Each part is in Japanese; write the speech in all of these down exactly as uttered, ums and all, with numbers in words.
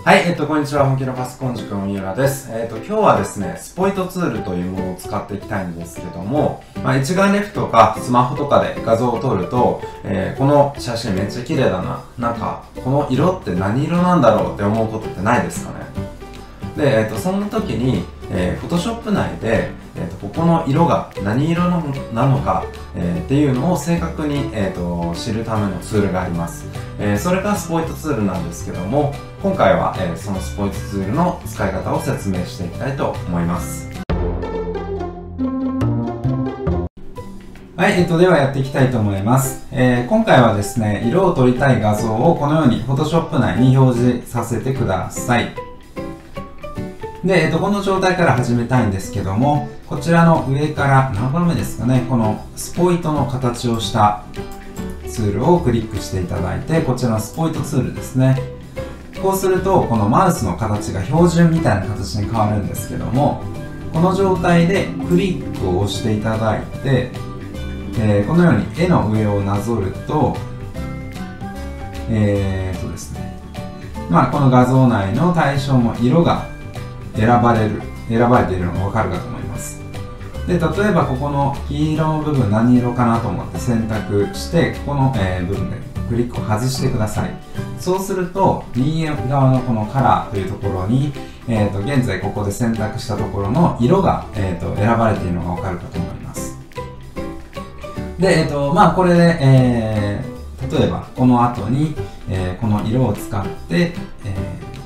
はい、えっと、こんにちは。本気のパソコン塾の三浦です。えっと、今日はですね、スポイトツールというものを使っていきたいんですけども、まあ、一眼レフとかスマホとかで画像を撮ると、えー、この写真めっちゃ綺麗だな。なんか、この色って何色なんだろうって思うことってないですかね。で、えっと、そんな時に、えー、Photoshop 内で、えーと、ここの色が何色なのか、えー、っていうのを正確に、えーと、知るためのツールがあります。えー、それがスポイトツールなんですけども、今回は、えー、そのスポイトツールの使い方を説明していきたいと思います。はい、えっと、ではやっていきたいと思います。えー、今回はですね、色を撮りたい画像をこのように Photoshop 内に表示させてください。で、えっと、この状態から始めたいんですけども、こちらの上から何番目ですかね、このスポイトの形をしたツールをクリックしていただいて、こちらのスポイトツールですね。こうすると、このマウスの形が標準みたいな形に変わるんですけども、この状態でクリックを押していただいて、えー、このように絵の上をなぞると、えーっとですね、まあ、この画像内の対象の色が選ばれる、選ばれているのがわかるかと思います。で、例えばここの黄色の部分何色かなと思って選択して、ここの、えー、部分でクリックを外してください。そうすると、右側のこのカラーというところに、えーと、現在ここで選択したところの色が、えーと、選ばれているのがわかるかと思います。で、えーと、まあこれで、えー、例えばこの後に、えー、この色を使って、えー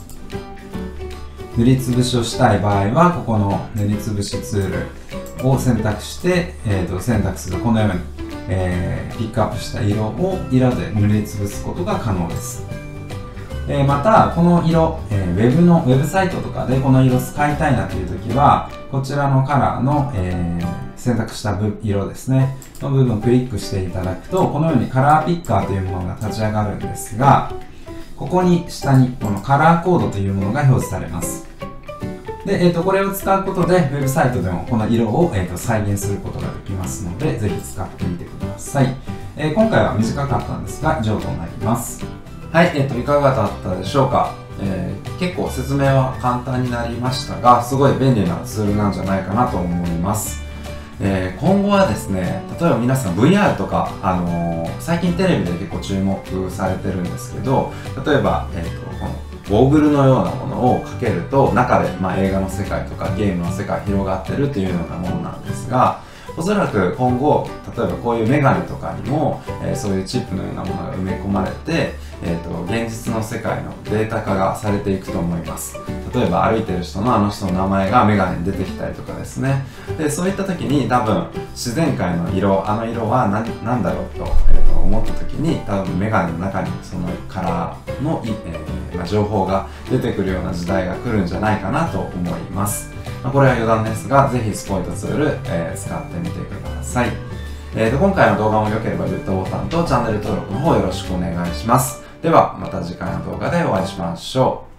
塗りつぶしをしたい場合は、ここの塗りつぶしツールを選択して、えー、と選択するとこのように、えー、ピックアップした色を色で塗りつぶすことが可能です。えー、また、この色、えー、ウェブのウェブサイトとかでこの色使いたいなというときは、こちらのカラーの、えー、選択した色ですね、の部分をクリックしていただくと、このようにカラーピッカーというものが立ち上がるんですが、ここに下にこのカラーコードというものが表示されます。で、えーと、これを使うことで、ウェブサイトでもこの色を、えーと、再現することができますので、ぜひ使ってみてください。えー、今回は短かったんですが、以上となります。はい、えーと、いかがだったでしょうか。えー、結構説明は簡単になりましたが、すごい便利なツールなんじゃないかなと思います。えー、今後はですね、例えば皆さん ブイアール とか、あのー、最近テレビで結構注目されてるんですけど、例えば、えーと、このゴーグルのようなものをかけると中で、まあ、映画の世界とかゲームの世界広がってるというようなものなんですが、おそらく今後例えばこういうメガネとかにも、えー、そういうチップのようなものが埋め込まれて、えーと、現実の世界のデータ化がされていくと思います。例えば歩いてる人のあの人の名前がメガネに出てきたりとかですね。で、そういった時に多分自然界の色、あの色は 何, 何だろうと,、えー、と思った時に多分メガネの中にそのカラーの、えーまあ、情報が出てくるような時代が来るんじゃないかなと思います。まあ、これは余談ですが、ぜひスポイトツール、えー、使ってみてください。えー、と今回の動画も良ければグッドボタンとチャンネル登録の方よろしくお願いします。ではまた次回の動画でお会いしましょう。